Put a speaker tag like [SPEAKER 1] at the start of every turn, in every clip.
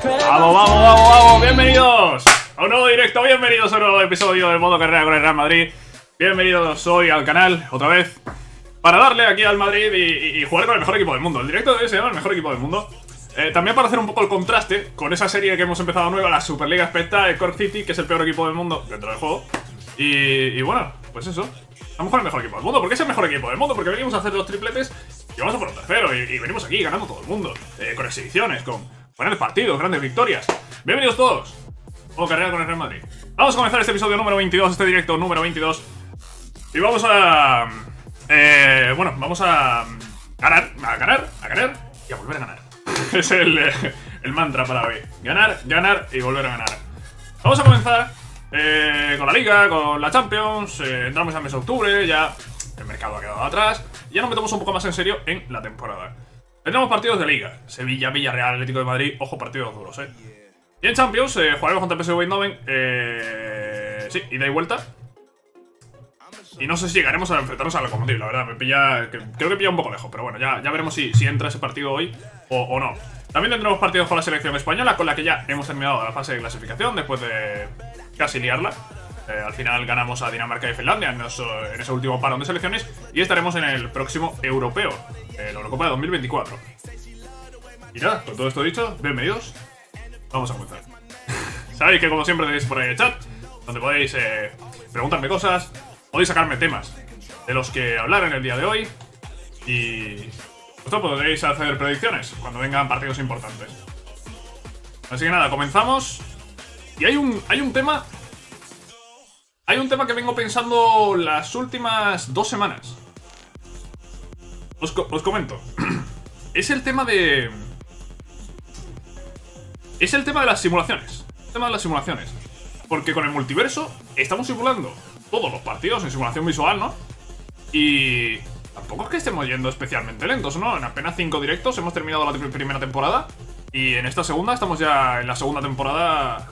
[SPEAKER 1] Vamos, vamos, vamos, vamos, bienvenidos a un nuevo directo, bienvenidos a un nuevo episodio del modo carrera con el Real Madrid. Bienvenidos hoy al canal, otra vez, para darle aquí al Madrid y jugar con el mejor equipo del mundo. El directo de hoy se llama el mejor equipo del mundo. También para hacer un poco el contraste con esa serie que hemos empezado nueva, la Superliga Especta, el Cork City, que es el peor equipo del mundo dentro del juego. Y bueno, pues eso, estamos con el mejor equipo del mundo. ¿Por qué es el mejor equipo del mundo? Porque venimos a hacer dos tripletes y vamos a por un tercero. Y venimos aquí ganando todo el mundo, con exhibiciones, con grandes partidos, grandes victorias. Bienvenidos todos. Modo carrera con el Real Madrid. Vamos a comenzar este episodio número 22, este directo número 22. Y vamos a... bueno, vamos a ganar y a volver a ganar. Es el mantra para hoy. Ganar, ganar y volver a ganar. Vamos a comenzar con la Liga, con la Champions. Entramos al mes de octubre, ya el mercado ha quedado atrás. Ya nos metemos un poco más en serio en la temporada. Tendremos partidos de Liga. Sevilla, Villarreal, Atlético de Madrid. Ojo, partidos duros, Y en Champions jugaremos contra el PSV Eindhoven. Sí, ida y vuelta. Y no sé si llegaremos a enfrentarnos al Lokomotiv, la verdad, me pilla... Creo que pilla un poco lejos, pero bueno, ya veremos si entra ese partido hoy o no. También tendremos partidos con la selección española, con la que ya hemos terminado la fase de clasificación, después de casi liarla. Al final ganamos a Dinamarca y Finlandia en ese último parón de selecciones. Y estaremos en el próximo europeo, la Eurocopa de 2024. Y nada, con todo esto dicho, bienvenidos. Vamos a comenzar. Sabéis que como siempre tenéis por ahí el chat, donde podéis preguntarme cosas. Podéis sacarme temas de los que hablar en el día de hoy. Y vosotros podréis hacer predicciones cuando vengan partidos importantes. Así que nada, comenzamos. Y hay un tema. Hay un tema que vengo pensando las últimas 2 semanas. Os comento. Es el tema de... Es el tema de las simulaciones. El tema de las simulaciones. Porque con el multiverso estamos simulando todos los partidos en simulación visual, ¿no? Y tampoco es que estemos yendo especialmente lentos, ¿no? En apenas 5 directos hemos terminado la primera temporada. Y en esta segunda estamos ya en la segunda temporada.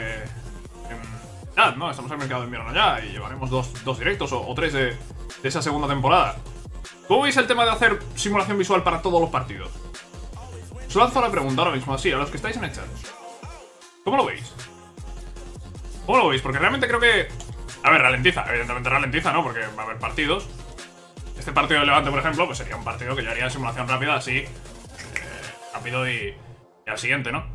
[SPEAKER 1] ¿No? Estamos en el mercado de invierno ya. Y llevaremos dos directos o 3 de esa segunda temporada. ¿Cómo veis el tema de hacer simulación visual para todos los partidos? Os lanzo la pregunta ahora mismo, así, a los que estáis en el chat. ¿Cómo lo veis? ¿Cómo lo veis? Porque realmente creo que... A ver, ralentiza, evidentemente ralentiza, ¿no? Porque va a haber partidos. Este partido de Levante, por ejemplo, pues sería un partido que yo haría en simulación rápida, así, rápido y al siguiente, ¿no?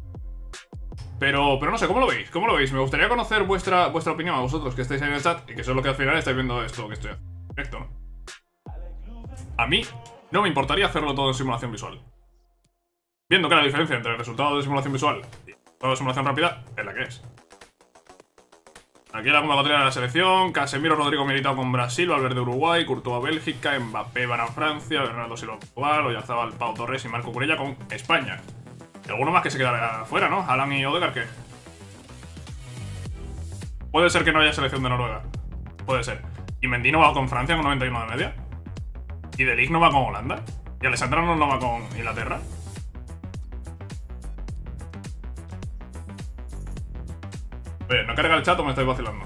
[SPEAKER 1] Pero no sé, ¿cómo lo veis? ¿Cómo lo veis? Me gustaría conocer vuestra opinión a vosotros que estáis ahí en el chat y que son los que al final estáis viendo esto que estoy haciendo en directo, ¿no? A mí no me importaría hacerlo todo en simulación visual. Viendo que la diferencia entre el resultado de simulación visual y el resultado de simulación rápida es la que es. Aquí la convocatoria de la selección: Casemiro, Rodrigo Militao con Brasil, Valverde Uruguay, Courtois Bélgica, Mbappé Varane Francia, Bernardo Silva Portugal, Oyarzabal, Pau Torres y Marco Curella con España. Y alguno más que se quedará afuera, ¿no? Haaland y Odegaard, ¿qué? Puede ser que no haya selección de Noruega. Puede ser. Y Mendy no va con Francia con 91 de media. Y De Ligt no va con Holanda. Y Alessandro no va con Inglaterra. Oye, ¿no carga el chat o me estáis vacilando?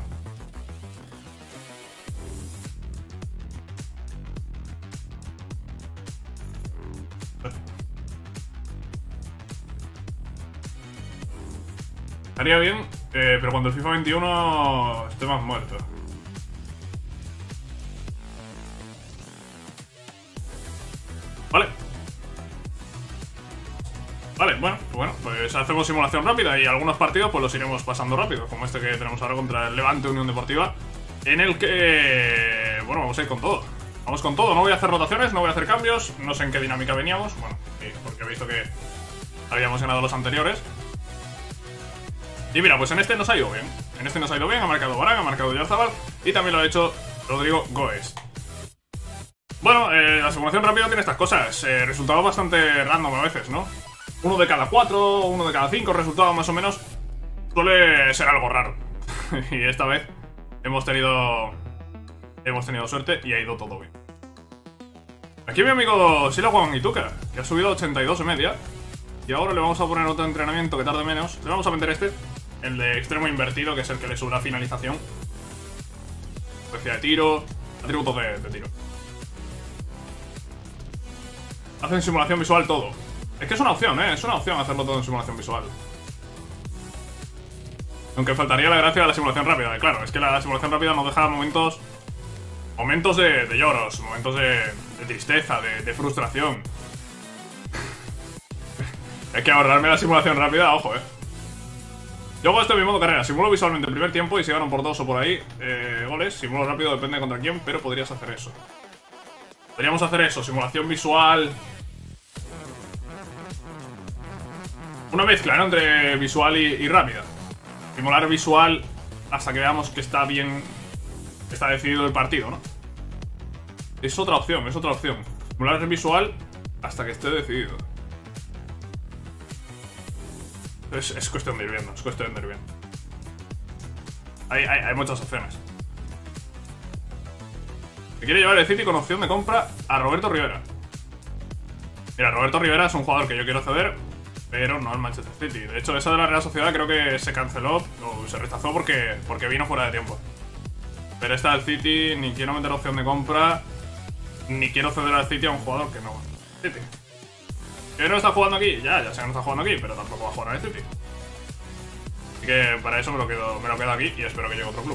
[SPEAKER 1] Estaría bien, pero cuando el FIFA 21 esté más muerto. Vale. Vale, bueno, pues hacemos simulación rápida y algunos partidos pues los iremos pasando rápido, como este que tenemos ahora contra el Levante Unión Deportiva, en el que, bueno, vamos a ir con todo. Vamos con todo, no voy a hacer rotaciones, no voy a hacer cambios, no sé en qué dinámica veníamos, bueno, sí, porque he visto que habíamos ganado los anteriores. Y mira, pues en este nos ha ido bien, ha marcado Varane, ha marcado Oyarzabal y también lo ha hecho Rodrigo Goes. Bueno, la simulación rápida tiene estas cosas, resultados bastante random a veces, ¿no? 1 de cada 4, 1 de cada 5 resultados más o menos. Suele ser algo raro. Y esta vez hemos tenido suerte y ha ido todo bien. Aquí mi amigo Silawan Ituka, que ha subido a 82 de media. Y ahora le vamos a poner otro entrenamiento que tarde menos. Le vamos a meter este, el de extremo invertido, que es el que le sube la finalización. Velocidad de tiro, atributos de tiro. Hacen simulación visual todo. Es que es una opción, ¿eh? Es una opción hacerlo todo en simulación visual. Aunque faltaría la gracia de la simulación rápida. Claro, es que la simulación rápida nos deja momentos de lloros, momentos de tristeza, de frustración. Hay que ahorrarme la simulación rápida, ojo, Yo hago esto en mi modo carrera, simulo visualmente el primer tiempo y si ganan por 2 o por ahí goles, simulo rápido, depende de contra quién, pero podrías hacer eso. Podríamos hacer eso, simulación visual. Una mezcla, ¿no? Entre visual y rápida. Simular visual hasta que veamos que está bien, está decidido el partido, ¿no? Es otra opción, es otra opción. Simular visual hasta que esté decidido. Es cuestión de ir viendo, es cuestión de ir viendo. Hay muchas opciones. Se quiere llevar el City con opción de compra a Roberto Rivera. Mira, Roberto Rivera es un jugador que yo quiero ceder, pero no al Manchester City. De hecho, esa de la Real Sociedad creo que se canceló o se rechazó porque vino fuera de tiempo. Pero esta del City, ni quiero meter opción de compra, ni quiero ceder al City a un jugador que no. City. ¿Que no está jugando aquí? Ya sé que no está jugando aquí, pero tampoco va a jugar en el City. Así que para eso me lo quedo aquí y espero que llegue otro club.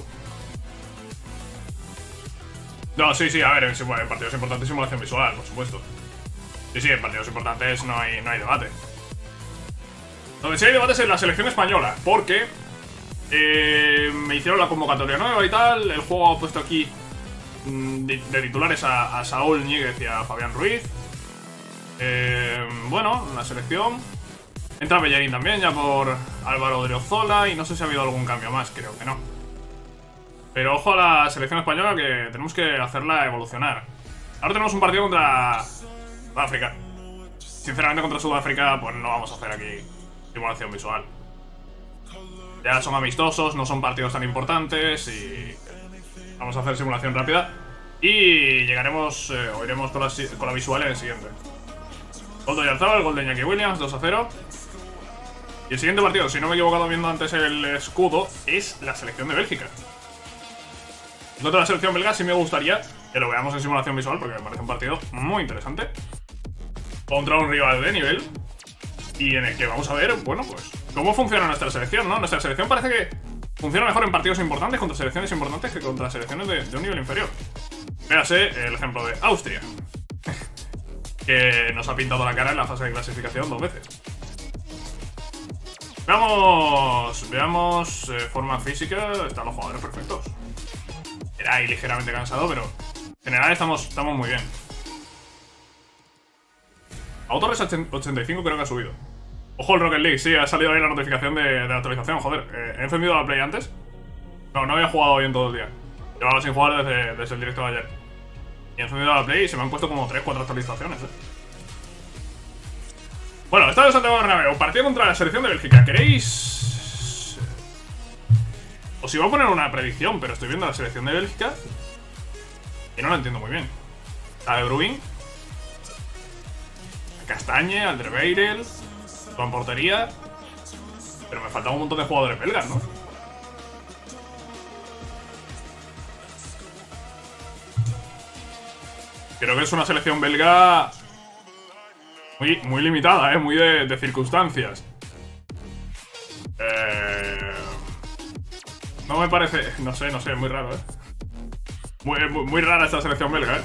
[SPEAKER 1] No, sí, a ver, en partidos importantes simulación visual, por supuesto. Sí, en partidos importantes no hay debate. Donde sí hay debate es en la selección española, porque me hicieron la convocatoria nueva y tal. El juego ha puesto aquí de titulares a Saúl Ñíguez y a Fabián Ruiz. Bueno, en la selección entra Bellerín también, ya por Álvaro Odriozola. Y no sé si ha habido algún cambio más, creo que no. Pero ojo a la selección española, que tenemos que hacerla evolucionar. Ahora tenemos un partido contra Sudáfrica. Sinceramente, contra Sudáfrica pues no vamos a hacer aquí simulación visual. Ya son amistosos, no son partidos tan importantes y vamos a hacer simulación rápida. Y llegaremos, o iremos con la visual en el siguiente. Gol de Oyarzabal, gol de Iñaki Williams, 2-0. Y el siguiente partido, si no me he equivocado viendo antes el escudo, es la selección de Bélgica. Contra la selección belga sí me gustaría que lo veamos en simulación visual, porque me parece un partido muy interesante. Contra un rival de nivel. Y en el que vamos a ver, bueno, pues cómo funciona nuestra selección, ¿no? Nuestra selección parece que funciona mejor en partidos importantes contra selecciones importantes que contra selecciones de un nivel inferior. Véase el ejemplo de Austria, que nos ha pintado la cara en la fase de clasificación 2 veces. Veamos forma física. Están los jugadores perfectos. Era ahí ligeramente cansado, pero en general estamos muy bien. Autores 85 creo que ha subido. Ojo el Rocket League, sí, ha salido ahí la notificación de la actualización, joder. He encendido la Play antes. No había jugado bien todo el día. Llevaba sin jugar desde el directo de ayer. Y he encendido la Play y se me han puesto como 3-4 actualizaciones, Bueno, Estadio Santiago Bernabéu, partido contra la selección de Bélgica. ¿Queréis...? Os iba a poner una predicción, pero estoy viendo la selección de Bélgica y no la entiendo muy bien. La de Bruin, Castañe, Alderweireld, en portería. Pero me faltan un montón de jugadores belgas, ¿no? Creo que es una selección belga muy limitada, muy de circunstancias. No me parece... No sé, es muy raro, Muy rara esta selección belga,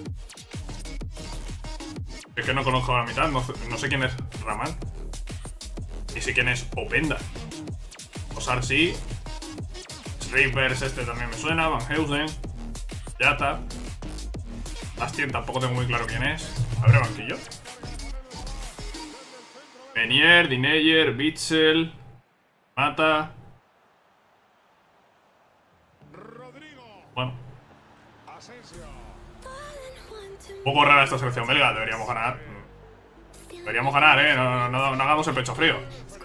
[SPEAKER 1] Es que no conozco a la mitad, no sé quién es Raman. Ni sé quién es Openda. Osar sí. Sreivers también me suena. Van Heusen. Yata. Bastien tampoco tengo muy claro quién es. ¿Habrá banquillo? Menier, Dineyer, Bitzel, Mata. Bueno. Un poco rara esta selección belga, deberíamos ganar. Deberíamos ganar, no hagamos el pecho frío.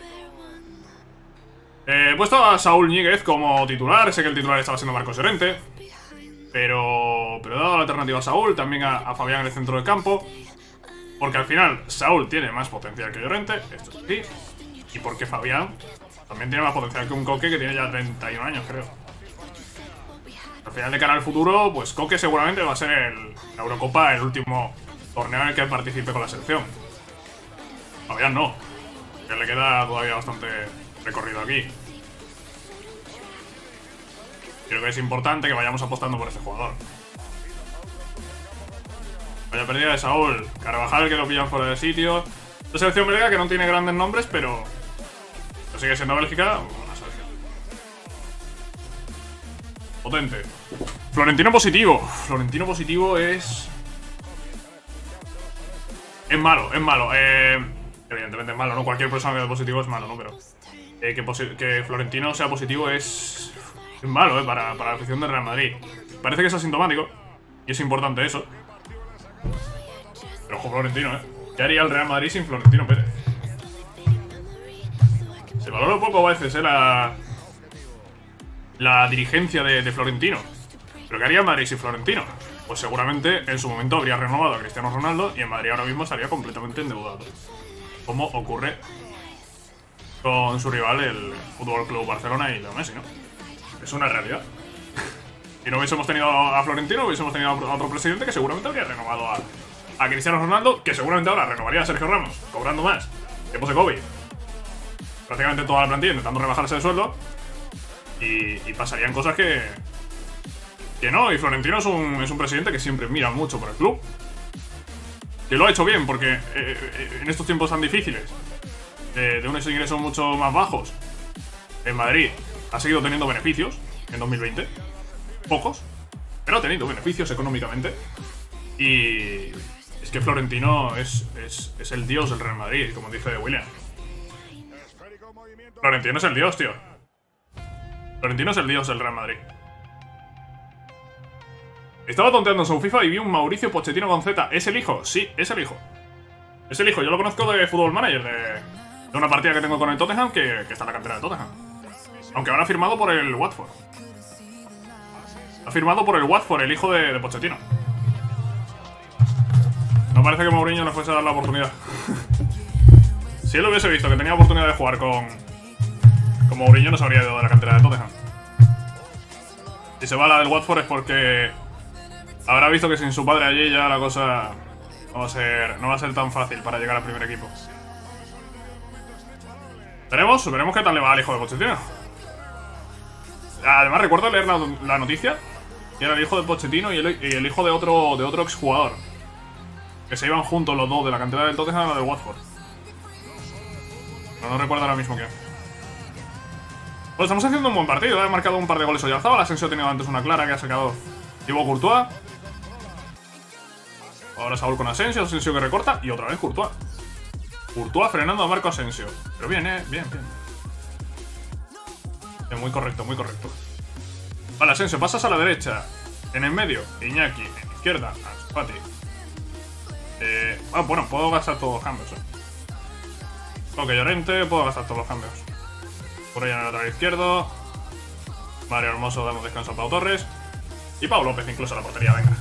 [SPEAKER 1] He puesto a Saúl Ñíguez como titular. Sé que el titular estaba siendo Marcos Llorente, pero he dado la alternativa a Saúl, también a Fabián en el centro del campo. Porque al final Saúl tiene más potencial que Llorente, esto es así. Y porque Fabián también tiene más potencial que un Coque que tiene ya 31 años, creo. Al final, de cara al futuro, pues Coque seguramente va a ser la Eurocopa, el último torneo en el que participe con la selección. Fabián no. Que le queda todavía bastante recorrido aquí. Creo que es importante que vayamos apostando por este jugador. Vaya pérdida de Saúl. Carvajal, que lo pillan fuera de sitio. La selección belga que no tiene grandes nombres, pero sigue siendo Bélgica. Una selección potente. Florentino positivo. Florentino positivo es malo, es malo. Evidentemente es malo, ¿no? Cualquier persona que dé positivo es malo, ¿no? Pero que Florentino sea positivo es malo, para la afición del Real Madrid. Parece que es asintomático y es importante eso. Pero ojo, Florentino, ¿qué haría el Real Madrid sin Florentino Pérez? Se valora un poco a veces, la dirigencia de Florentino. ¿Pero qué haría Madrid sin Florentino? Pues seguramente en su momento habría renovado a Cristiano Ronaldo y en Madrid ahora mismo estaría completamente endeudado. Como ocurre con su rival, el Fútbol Club Barcelona y Leo Messi, ¿no? Es una realidad. Si no hubiésemos tenido a Florentino, hubiésemos tenido a otro presidente que seguramente habría renovado a Cristiano Ronaldo, que seguramente ahora renovaría a Sergio Ramos, cobrando más. Tiempos de COVID. Prácticamente toda la plantilla intentando rebajarse de sueldo. Y pasarían cosas que no. Y Florentino es un presidente que siempre mira mucho por el club. Que lo ha hecho bien, porque en estos tiempos tan difíciles, de unos ingresos mucho más bajos, en Madrid ha seguido teniendo beneficios en 2020. Pocos, pero ha tenido beneficios económicamente. Y es que Florentino es el dios del Real Madrid, como dice William. Florentino es el dios, tío. Florentino es el dios del Real Madrid. Estaba tonteando en su FIFA y vi un Mauricio Pochettino con Z. ¿Es el hijo? Sí, es el hijo. Es el hijo. Yo lo conozco de Football Manager, de una partida que tengo con el Tottenham, que está en la cantera de Tottenham. Aunque ahora ha firmado por el Watford. Ha firmado por el Watford, el hijo de Pochettino. No parece que Mourinho nos fuese a dar la oportunidad. Si él hubiese visto que tenía oportunidad de jugar con Mourinho, no se habría ido de la cantera de Tottenham. Si se va a la del Watford es porque habrá visto que sin su padre allí ya la cosa no va a ser tan fácil para llegar al primer equipo. Veremos qué tal le va al hijo de Pochettino. Además recuerdo leer la noticia que era el hijo de Pochettino y el hijo de otro exjugador, que se iban juntos los dos de la cantera del Tottenham a la del Watford. No recuerdo ahora mismo quién. Pues estamos haciendo un buen partido, he marcado un par de goles Oyarzabal. Asensio ha tenido antes una clara que ha sacado Thibaut Courtois. Ahora Saúl con Asensio que recorta y otra vez Courtois. Courtois frenando a Marco Asensio. Pero bien, bien. Muy correcto, muy correcto. Vale, Asensio, pasas a la derecha. En el medio, Iñaki. En la izquierda, Ansu Fati. Bueno, puedo gastar todos los cambios, Coque Llorente, puedo gastar todos los cambios. Por ahí en el lateral izquierdo. Mario Hermoso, damos descanso a Pau Torres. Y Pau López incluso a la portería, venga.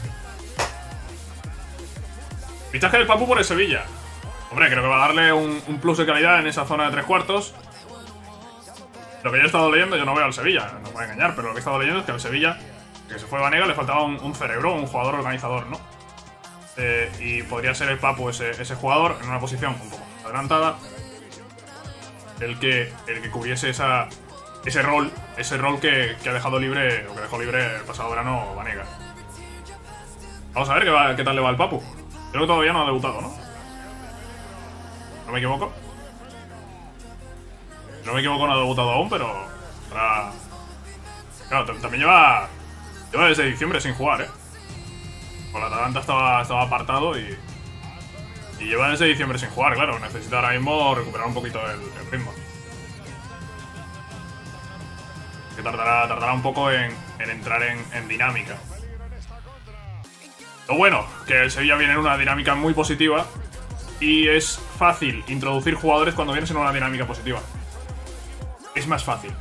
[SPEAKER 1] Fichaje del Papu por el Sevilla. Hombre, creo que va a darle un plus de calidad en esa zona de tres cuartos. Lo que yo he estado leyendo, yo no veo al Sevilla, no me voy a engañar, pero lo que he estado leyendo es que al Sevilla, que se fue Vanega, le faltaba un cerebro, un jugador organizador, ¿no? Y podría ser el Papu ese jugador en una posición un poco adelantada, el que cubriese ese rol que ha dejado libre, o que dejó libre el pasado verano Vanega. Vamos a ver qué tal le va al Papu. Creo que todavía no ha debutado, ¿no? ¿No me equivoco? No me equivoco, no ha debutado aún, pero claro, también lleva desde diciembre sin jugar, Con la Atalanta estaba apartado y lleva desde diciembre sin jugar, claro. Necesita ahora mismo recuperar un poquito el ritmo. Que tardará un poco en entrar en dinámica. Lo bueno, que el Sevilla viene en una dinámica muy positiva y es fácil introducir jugadores cuando vienes en una dinámica positiva. Es más fácil.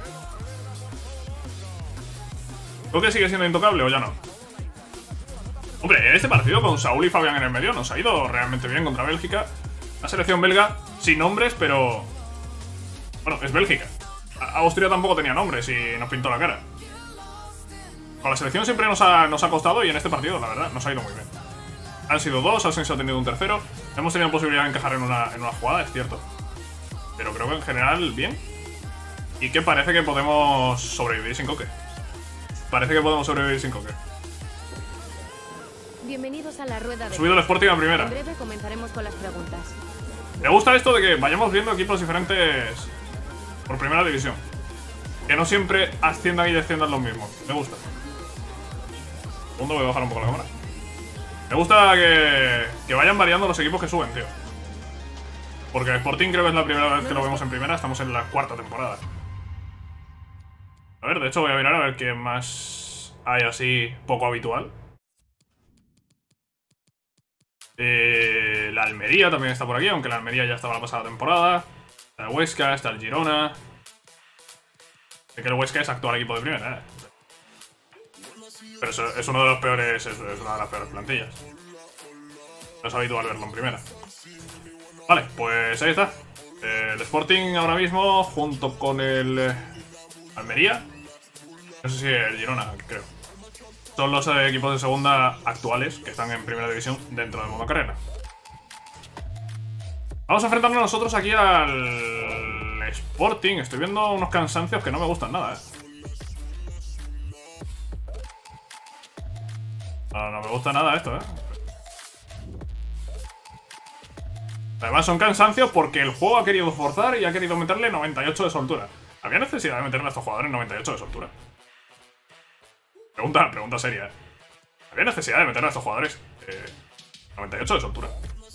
[SPEAKER 1] ¿Creo que sigue siendo intocable o ya no? Hombre, en este partido con Saúl y Fabián en el medio nos ha ido realmente bien contra Bélgica. La selección belga sin nombres, pero... bueno, es Bélgica. Austria tampoco tenía nombres y nos pintó la cara. Con la selección siempre nos ha costado y en este partido, la verdad, nos ha ido muy bien. Han sido dos, Asensio ha tenido un tercero. Hemos tenido posibilidad de encajar en una jugada, es cierto. Pero creo que en general, bien. Y que parece que podemos sobrevivir sin coque. Parece que podemos sobrevivir sin coque.
[SPEAKER 2] Bienvenidos a la rueda de...
[SPEAKER 1] Subido el Sporting a primera.
[SPEAKER 2] En breve comenzaremos con las preguntas.
[SPEAKER 1] Me gusta esto de que vayamos viendo equipos diferentes por primera división. Que no siempre asciendan y desciendan los mismos. Me gusta. Segundo, voy a bajar un poco la cámara. Me gusta que vayan variando los equipos que suben, tío. Porque el Sporting creo que es la primera vez que lo vemos en primera. Estamos en la cuarta temporada. A ver, de hecho voy a mirar a ver qué más hay así poco habitual. La Almería también está por aquí, aunque la Almería ya estaba la pasada temporada. Está el Huesca, está el Girona. Sé que el Huesca es actual equipo de primera, pero eso es uno de los peores. Es una de las peores plantillas. No es habitual verlo en primera. Vale, pues ahí está. El Sporting ahora mismo, junto con el Almería. No sé si el Girona, creo. Son los equipos de segunda actuales que están en primera división dentro del modo carrera. Vamos a enfrentarnos nosotros aquí al Sporting. Estoy viendo unos cansancios que no me gustan nada, No me gusta nada esto, Además son cansancios porque el juego ha querido forzar y ha querido meterle 98 de soltura. ¿Había necesidad de meterle a estos jugadores 98 de soltura? Pregunta seria, ¿Había necesidad de meter a estos jugadores 98 de soltura?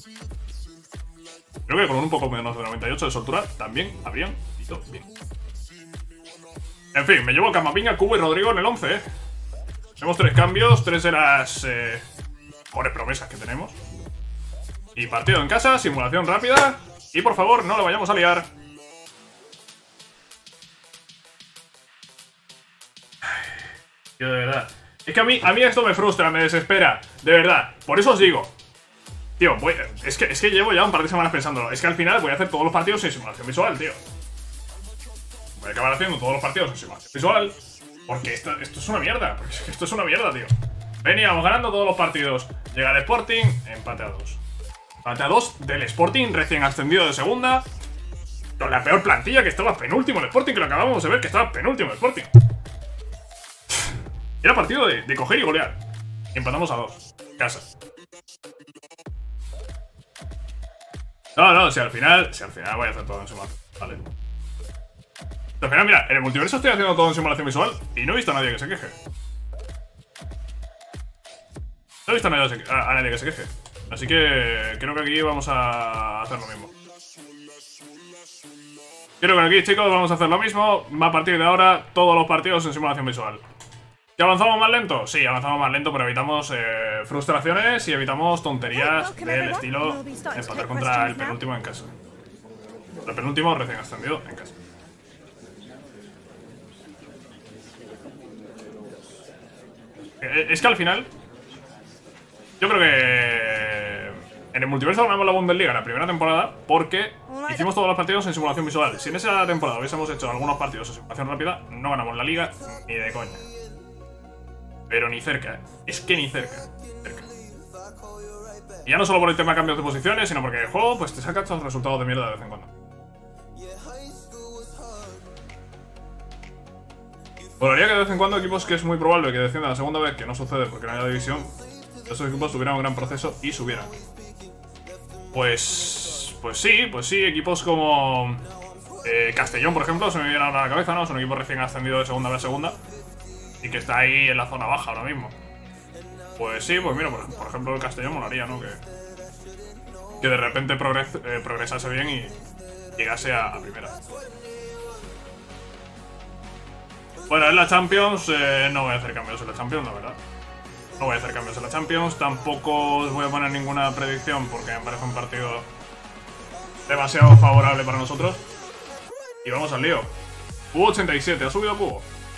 [SPEAKER 1] Creo que con un poco menos de 98 de soltura también habrían ido bien. En fin, me llevo a Camavinga, Cubo y Rodrigo en el 11, Tenemos 3 cambios, 3 de las mejores promesas que tenemos. Y partido en casa, simulación rápida. Y por favor, no lo vayamos a liar. Tío, de verdad. Es que a mí esto me frustra, me desespera. De verdad. Por eso os digo. Tío, es que llevo ya un par de semanas pensándolo. Es que al final voy a hacer todos los partidos en simulación visual, tío. Voy a acabar haciendo todos los partidos en simulación visual. Porque esto es una mierda. Porque es que esto es una mierda, tío. Veníamos ganando todos los partidos. Llega el Sporting, empate a 2. Empate a 2 del Sporting recién ascendido de segunda. Con la peor plantilla, que estaba penúltimo el Sporting, que lo acabamos de ver, que estaba penúltimo el Sporting. Era partido de coger y golear. Y empatamos a 2. Casa. No, si al final voy a hacer todo en simulación. Vale. Al final, mira, en el multiverso estoy haciendo todo en simulación visual y no he visto a nadie que se queje. No he visto a nadie que se queje. Así que creo que aquí vamos a hacer lo mismo. Creo que aquí, chicos, vamos a hacer lo mismo. A partir de ahora, todos los partidos en simulación visual. ¿Que avanzamos más lento? Sí, avanzamos más lento, pero evitamos frustraciones y evitamos tonterías del estilo empatar contra el penúltimo en casa. El penúltimo recién ascendido en casa. Es que al final, yo creo que en el multiverso ganamos la Bundesliga la primera temporada porque hicimos todos los partidos en simulación visual. Si en esa temporada hubiésemos hecho algunos partidos en simulación rápida, no ganamos la liga ni de coña. Pero ni cerca, es que ni cerca. Y ya no solo por el tema de cambios de posiciones, sino porque el juego pues te saca estos resultados de mierda de vez en cuando. Molaría que de vez en cuando equipos que es muy probable que desciendan la segunda vez, que no sucede porque no haya división, esos equipos tuvieran un gran proceso y subieran. Pues sí, equipos como Castellón, por ejemplo, se me viene ahora a la cabeza, ¿no? Es un equipo recién ascendido de segunda a segunda y que está ahí en la zona baja ahora mismo. Pues sí, pues mira, por ejemplo el Castellón molaría, ¿no? Que de repente progresase bien y llegase a primera. Bueno, en la Champions no voy a hacer cambios en la Champions, la verdad. No voy a hacer cambios en la Champions. Tampoco os voy a poner ninguna predicción porque me parece un partido demasiado favorable para nosotros. Y vamos al lío. Cubo 87, ha subido Cubo.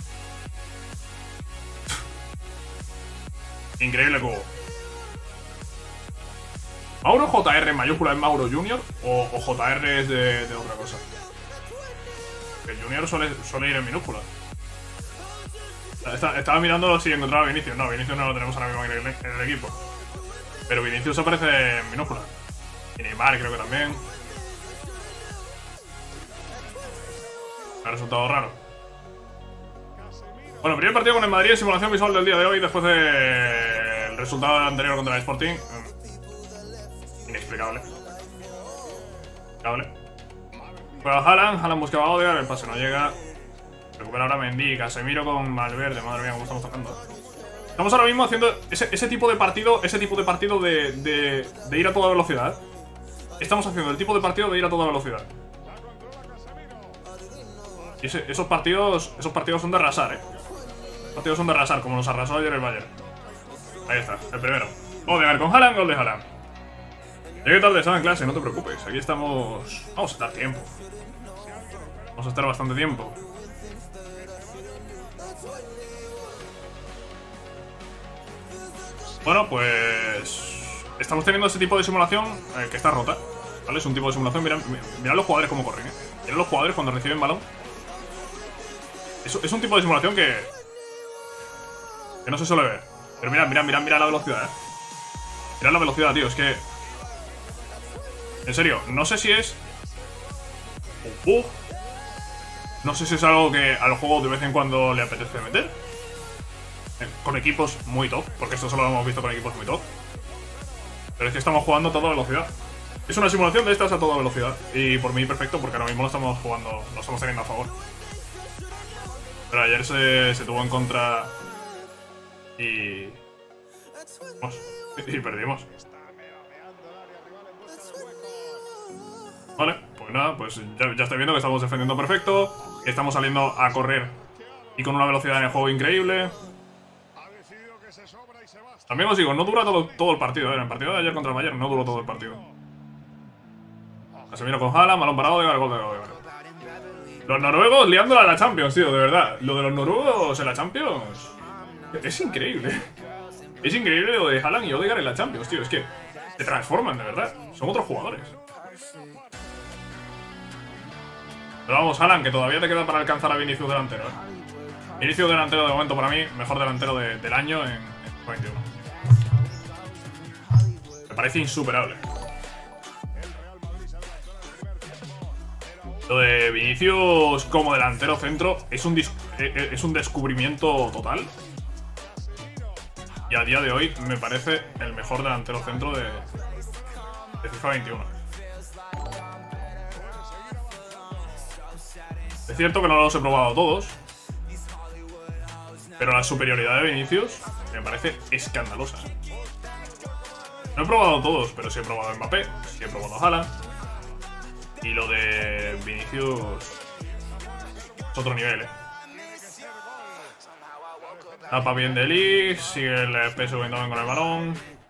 [SPEAKER 1] Increíble Cubo. ¿Mauro JR en mayúscula es Mauro Junior o JR es de otra cosa? El Junior suele ir en minúscula. Estaba mirando si encontraba a Vinicius. No, Vinicius no lo tenemos ahora mismo en el equipo. Pero Vinicius aparece en minúscula. Y Neymar creo que también. Ha resultado raro. Bueno, primer partido con el Madrid en simulación visual del día de hoy después del resultado anterior contra el Sporting. Inexplicable. Inexplicable. Juega Haaland buscaba a Odegaard, el pase no llega. Recupera ahora Mendy, Casemiro con Valverde. Madre mía, cómo estamos tocando. Estamos ahora mismo haciendo ese tipo de partido, de ir a toda velocidad. Estamos haciendo el tipo de partido de ir a toda velocidad. Y esos partidos son de arrasar, Los partidos son de arrasar, como los arrasó ayer el Bayern. Ahí está, el primero. Odegaard con Haaland, gol de Haaland. Llegué tarde, estaba en clase, no te preocupes. Aquí estamos... Vamos a estar tiempo. Vamos a estar bastante tiempo. Bueno, pues... Estamos teniendo este tipo de simulación que está rota, ¿vale? Es un tipo de simulación, mirad los jugadores cómo corren, Mirad los jugadores cuando reciben balón. Es un tipo de simulación que no se suele ver. Pero mira la velocidad, Mirad la velocidad, tío, es que... En serio, no sé si es un bug. No sé si es algo que al juego de vez en cuando le apetece meter. Con equipos muy top, porque esto solo lo hemos visto con equipos muy top. Pero es que estamos jugando a toda velocidad. Es una simulación de estas a toda velocidad. Y por mí perfecto, porque ahora mismo lo estamos jugando, lo estamos teniendo a favor. Pero ayer se tuvo en contra y... Y perdimos. Vale, pues nada, pues ya estoy viendo que estamos defendiendo perfecto. Que estamos saliendo a correr y con una velocidad en el juego increíble. También os digo, no dura todo el partido, En el partido de ayer contra el Bayern no duró todo el partido. Casemiro con Haaland, balón parado, de gol de Odegaard. Los noruegos liándola a la Champions, tío, de verdad. Lo de los noruegos en la Champions es increíble. Es increíble lo de Haaland y Odegaard en la Champions, tío. Es que se transforman, de verdad. Son otros jugadores. Pero vamos, Haaland, que todavía te queda para alcanzar a Vinicius delantero, Vinicius delantero de momento para mí, mejor delantero del año en 21. Me parece insuperable. Lo de Vinicius como delantero centro es un descubrimiento total. Y a día de hoy me parece el mejor delantero centro de FIFA 21. Es cierto que no los he probado todos, pero la superioridad de Vinicius me parece escandalosa. No he probado todos, pero sí he probado a Mbappé, sí he probado a Haaland. Y lo de Vinicius es otro nivel, Tapa bien de Ligt, sigue el PSV también con el balón.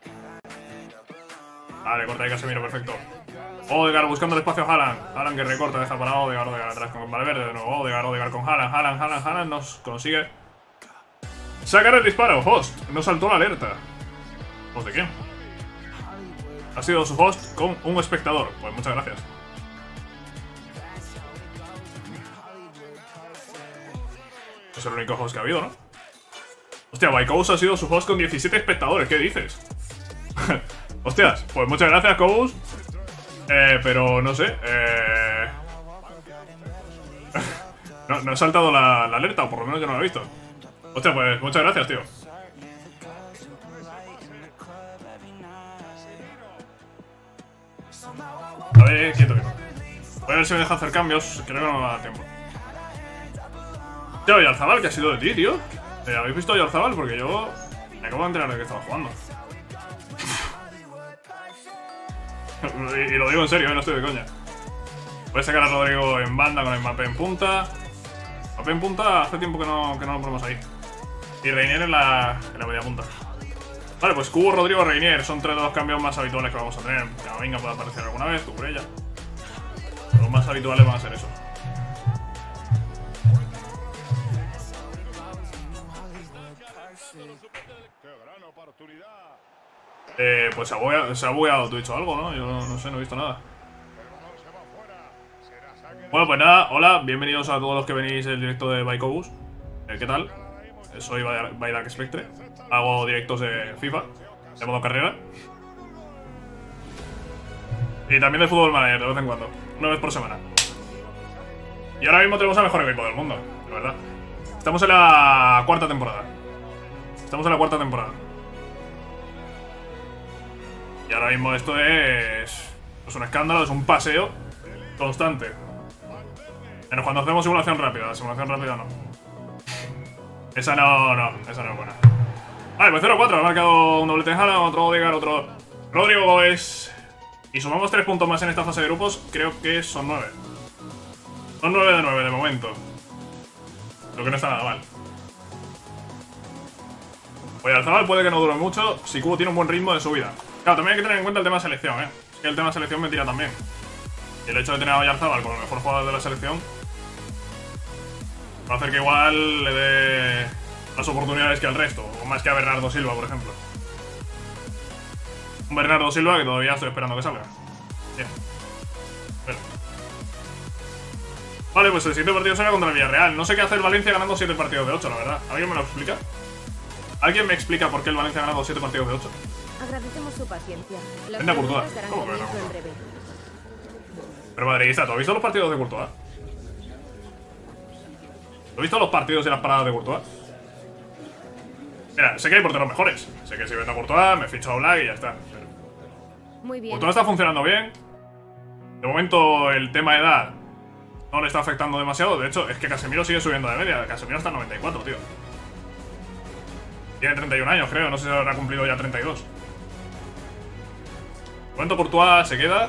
[SPEAKER 1] Vale, corta de Casemiro, perfecto. Odegaard buscando el espacio a Haaland. Haaland que recorta, deja para Odegaard atrás con Valverde de nuevo. Odegaard con Haaland nos consigue sacar el disparo. Host, no saltó la alerta. ¿Host de quién? Ha sido su host con un espectador. Pues muchas gracias. Es el único host que ha habido, ¿no? Hostia, Baikous ha sido su host con 17 espectadores. ¿Qué dices? Hostias, pues muchas gracias, Kous. Pero no sé. No he saltado la alerta, o por lo menos yo no la he visto. Hostia, pues muchas gracias, tío. A ver, quieto. Voy a ver si me deja hacer cambios. Creo que no me va a dar tiempo. Ya, Oyarzabal, ¿qué ha sido de ti, tío? ¿Habéis visto a Oyarzabal? Porque yo me acabo de enterar de que estaba jugando. Y lo digo en serio, no estoy de coña. Voy a sacar a Rodrigo en banda con el Mbappé en punta. Mbappé en punta hace tiempo que no lo ponemos ahí. Y Reinier en la media punta. Vale, pues Cubo, Rodrigo, Reinier. Son tres de los cambios más habituales que vamos a tener. Camavinga puede aparecer alguna vez, Cucurella. Los más habituales van a ser eso. Pues se ha bugueado Twitch o algo, ¿no? Yo no sé, no he visto nada. Bueno, pues nada, hola, bienvenidos a todos los que venís del directo de Baikous. ¿Qué tal? Soy Baidark Spectre. Hago directos de FIFA, de modo carrera. Y también de fútbol manager, de vez en cuando. Una vez por semana. Y ahora mismo tenemos al mejor equipo del mundo, de verdad. Estamos en la cuarta temporada. Y ahora mismo esto es un escándalo, es un paseo constante. Menos cuando hacemos simulación rápida. La simulación rápida no. Esa no es buena. Vale, pues 0-4. Ha marcado un doblete en Haaland, otro Odegaard, otro Rodrigo Gómez. Y sumamos 3 puntos más en esta fase de grupos. Creo que son 9. Son 9 de 9 de momento. Lo que no está nada mal. Oyarzabal puede que no dure mucho si Cubo tiene un buen ritmo de subida. Claro, también hay que tener en cuenta el tema de selección, ¿eh? Es que el tema de selección me tira también. Y el hecho de tener a Oyarzabal como el mejor jugador de la selección va a hacer que igual le dé las oportunidades que al resto. O más que a Bernardo Silva, por ejemplo. Un Bernardo Silva que todavía estoy esperando que salga. Bien. Bueno. Vale, pues el siguiente partido será contra el Villarreal. No sé qué hace el Valencia ganando 7 partidos de 8, la verdad. ¿Alguien me lo explica? ¿Alguien me explica por qué el Valencia ha ganado 7 partidos de 8?
[SPEAKER 2] Agradecemos su paciencia. Los
[SPEAKER 1] Vende a Courtois.
[SPEAKER 2] partidos darán
[SPEAKER 1] ¿Cómo que vende a
[SPEAKER 2] comienzo en
[SPEAKER 1] Courtois?
[SPEAKER 2] breve.
[SPEAKER 1] Pero madridista, ¿tú has visto los partidos de Courtois? ¿Tú has visto los partidos y las paradas de Courtois? Mira, sé que hay porteros mejores. Sé que si vendo a Courtois, me ficho a Oblak y ya está. Pero
[SPEAKER 2] Muy bien.
[SPEAKER 1] Courtois está funcionando bien. De momento el tema edad no le está afectando demasiado. De hecho, es que Casemiro sigue subiendo de media. Casemiro está en 94, tío. Tiene 31 años, creo. No sé si habrá cumplido ya 32. De momento Courtois se queda.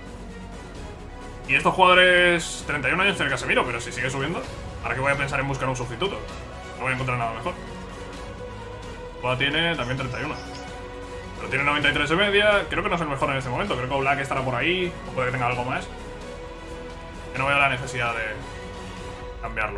[SPEAKER 1] Y estos jugadores 31 años tiene Casemiro, pero si sigue subiendo, ahora que voy a pensar en buscar un sustituto. No voy a encontrar nada mejor. Courtois tiene también 31. Pero tiene 93 de media. Creo que no es el mejor en este momento. Creo que Oblak estará por ahí. O puede que tenga algo más. Que no veo la necesidad de cambiarlo.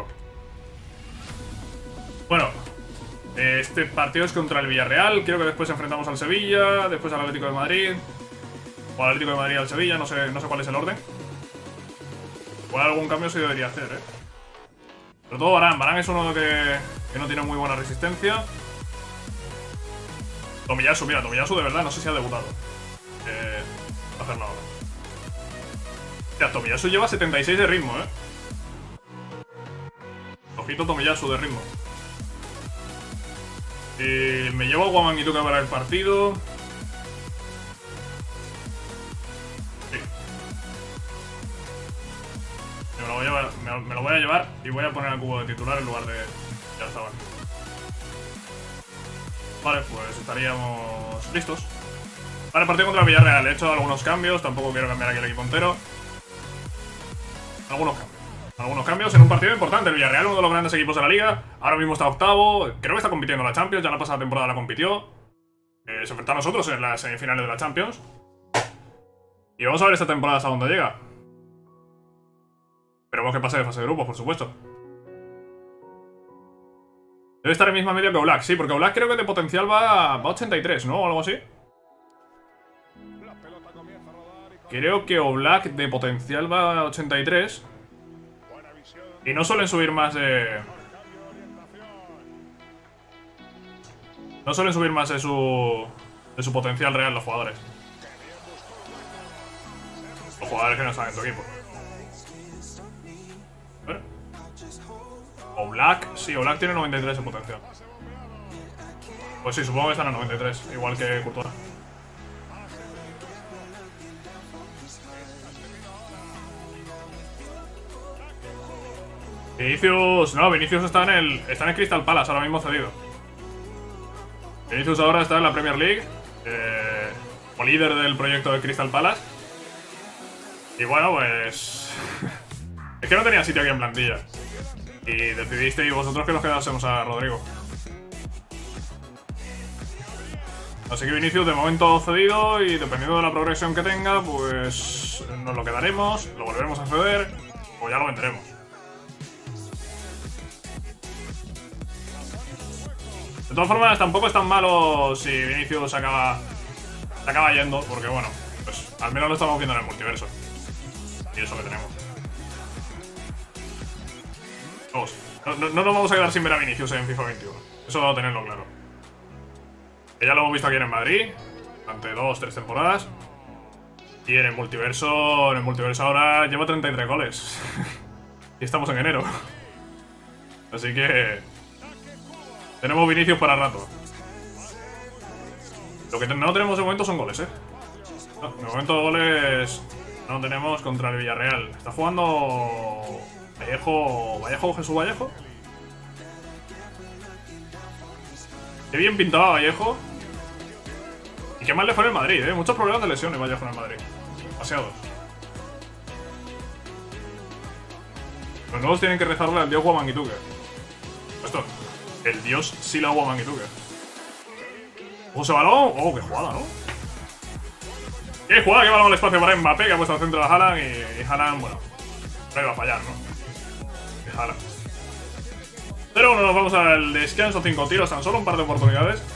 [SPEAKER 1] Bueno, este partido es contra el Villarreal. Creo que después enfrentamos al Sevilla, después al Atlético de Madrid, o al Atlético de Madrid al Sevilla. No sé cuál es el orden. Igual algún cambio se debería hacer, Sobre todo Varane. Varane es uno que no tiene muy buena resistencia. Tomiyasu, mira, Tomiyasu de verdad no sé si ha debutado. Hacerlo ahora. Mira, Tomiyasu lleva 76 de ritmo, Ojito Tomiyasu de ritmo. Y me llevo a Guamanguituca para el partido. Sí. Me lo voy a llevar y voy a poner al Cubo de titular en lugar de Oyarzabal. Vale, pues estaríamos listos. Vale, partido contra el Villarreal. He hecho algunos cambios, tampoco quiero cambiar aquí el equipo entero. Algunos cambios en un partido importante. El Villarreal, uno de los grandes equipos de la liga. Ahora mismo está octavo. Creo que está compitiendo en la Champions. Ya la pasada temporada la compitió. Se enfrentó a nosotros en las semifinales de la Champions. Y vamos a ver esta temporada hasta dónde llega. Esperemos que pase de fase de grupos, por supuesto. Debe estar en misma media que Oblak, sí, porque Oblak creo que de potencial va a 83, ¿no? O algo así. Creo que Oblak de potencial va a 83. Y no suelen subir más de... No suelen subir más de su potencial real los jugadores. Los jugadores que no están en tu equipo. A ver. Oblak, sí, Oblak tiene 93 en potencial. Pues sí, supongo que están a 93, igual que Courtois. Vinicius... No, Vinicius está en el Crystal Palace, ahora mismo cedido. Vinicius ahora está en la Premier League, como líder del proyecto de Crystal Palace. Y bueno, pues... es que no tenía sitio aquí en plantilla. Y decidisteis vosotros que nos quedásemos a Rodrigo. Así que Vinicius de momento cedido y dependiendo de la progresión que tenga, pues nos lo quedaremos, lo volveremos a ceder o ya lo venderemos. De todas formas, tampoco es tan malo si Vinicius se acaba yendo, porque bueno, pues al menos lo estamos viendo en el multiverso. Y eso que tenemos. Vamos, no nos vamos a quedar sin ver a Vinicius en FIFA 21. Eso tenerlo claro. Que ya lo hemos visto aquí en Madrid durante 2 o 3 temporadas. Y en el multiverso ahora lleva 33 goles. Y estamos en enero. Así que tenemos Vinicius para rato. Lo que no tenemos de momento son goles, No, de momento goles no tenemos contra el Villarreal. Está jugando Vallejo, Jesús Vallejo. Qué bien pintaba Vallejo. Y qué mal le fue en el Madrid, Muchos problemas de lesiones Vallejo en el Madrid. Demasiados. Los nuevos tienen que rezarle al dios Guamanguituque. Esto, el dios Sila Guamanguituque. ¡Ojo ese balón! ¡Oh, qué jugada, ¿no? ¡Qué jugada! ¡Qué balón al espacio para Mbappé! Que ha puesto al centro de Haaland y Haaland, bueno, no iba a fallar, ¿no? De Haaland. Pero bueno, nos vamos al descanso. 5 tiros, tan solo un par de oportunidades.